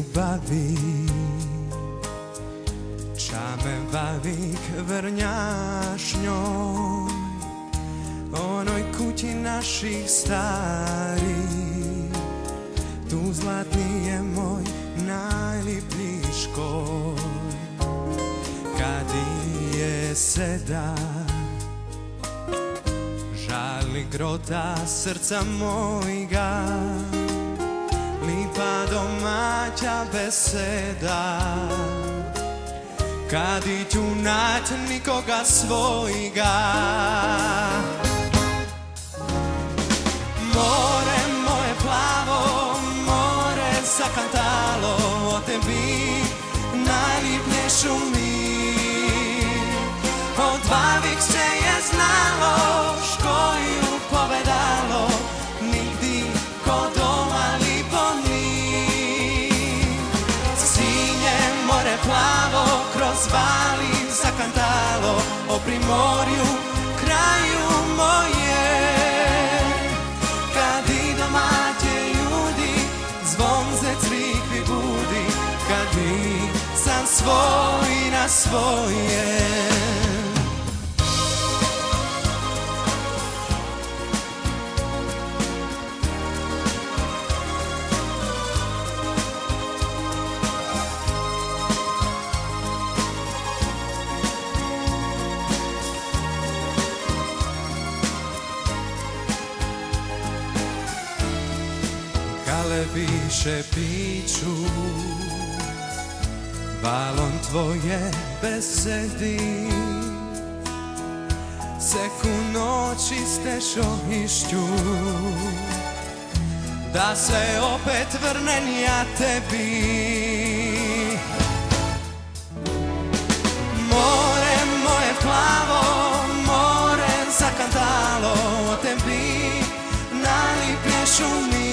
ljubavi, čame bavik vrnjašnjoj, onoj kući naših stari. Tu zlatni je moj najljublji škoj. Kad je seda, žali grota srca mojga, lipa domaća beseda. Kad iću naći nikoga svojga, more moje plavo, more zakantalo, o tebi najlipne šumi. Odvavik se je znalo, škoju povedalo, nigdi ko doma lipo ni. Sinje more plavo, kroz vali zakantalo, o primorju, kraju moje. Kad i domaće ljudi, zvonce crikvi budi, kad i sam svoj na svoje. Više piću, balon tvoje besedi, seku noći stešo išću, da se opet vrnem ja tebi. More moje plavo, more zakantalo, o tebi najlipnje šumi.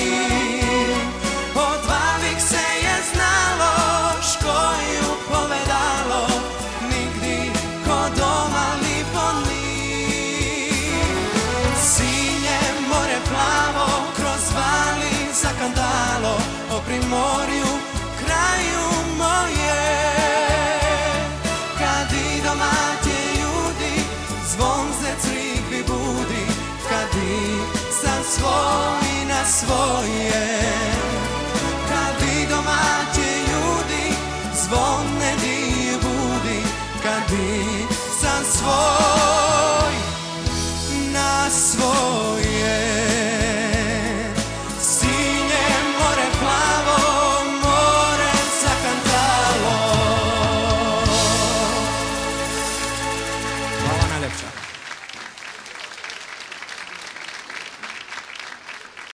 Odvavik se je znalo, škoju povedalo, nigdi ko doma lipo ni. Sinje more plavo, kroz vali zakantalo, o primorju, kraju moje. Kad i domaće ljudi, zvonce crikvi budi, kad i sam svoj na svoje.